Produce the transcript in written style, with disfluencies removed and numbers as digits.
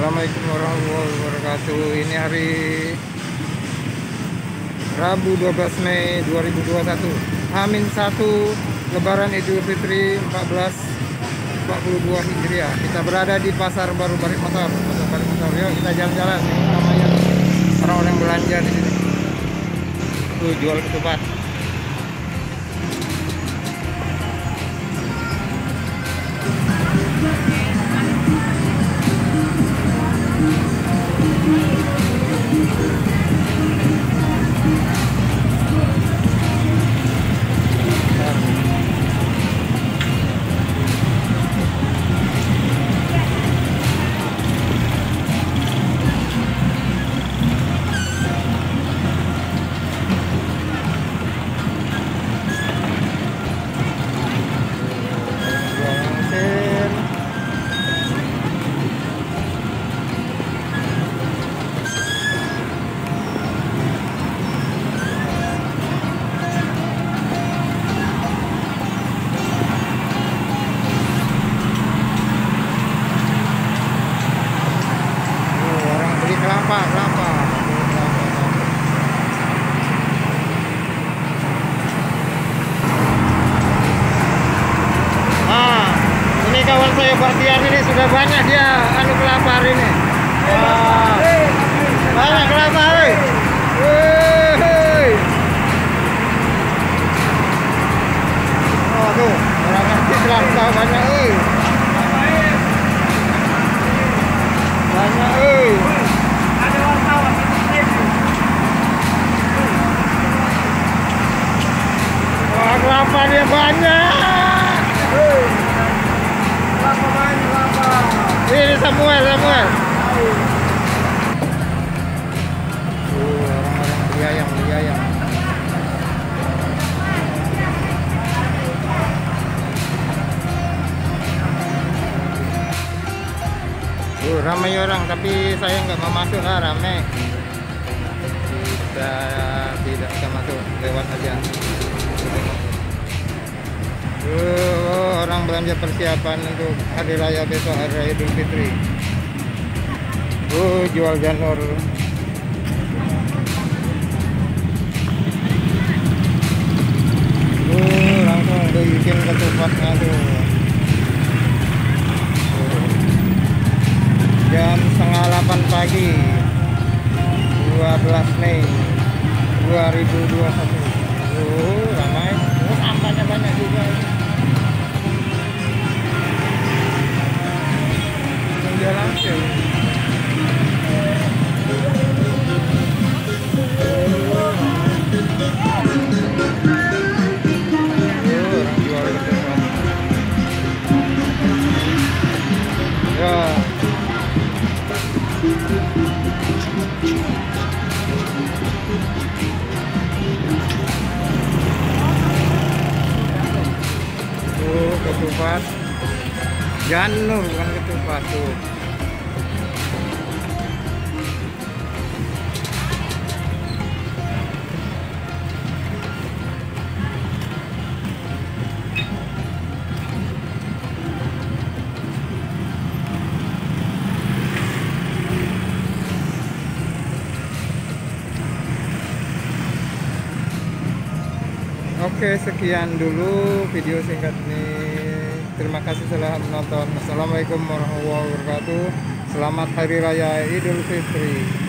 Assalamualaikum warahmatullahi wabarakatuh. Ini hari Rabu 12 Mei 2021, Amin 1 Lebaran Idul Fitri 1442 Hijriah. Kita berada di Pasar Baru Balik Motor. Pasar Balik Motor. Yuk kita jalan-jalan. Ini namanya orang-orang belanja di sini. Tuh jual ketupat. Kelapa. Ah, ini kawan saya Baktiar ini sudah banyak dia kelapa hari ini. Banyak kelapa, hei. Oh tuh, orang ngasih kelapa banyak, hei. Banyak, hei. Kelapa dia banyak. Kelapa banyak, kelapa. Ini Samuel. Orang-orang beli ayam. Ramai orang, tapi saya nggak mau masuk lah, ramai. Kita tidak bisa masuk, lewat aja. Orang belanja persiapan untuk hari raya besok, hari raya Idul Fitri. Jual janur. Langsung bikin ketupatnya tuh. Jam 7:30 pagi 12 Mei 2021. Ramai. Sampahnya banyak juga. Jalan sih. Orang jual ketupat. Ya. Ketupat janur, bukan ketupat tuh. Oke, sekian dulu video singkat ini. Terima kasih telah menonton. Assalamualaikum warahmatullahi wabarakatuh. Selamat Hari Raya Idul Fitri.